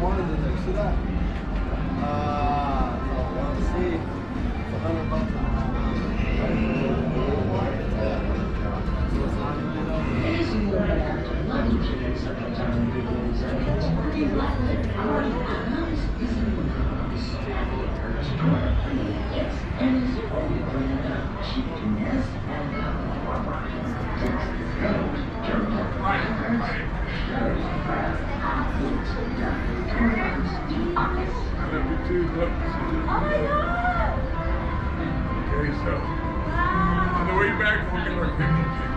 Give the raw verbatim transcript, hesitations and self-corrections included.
mornings in there. See that? Ah, uh, so let's see. It's a hundred bucks. Okay, so on the way back, we're going to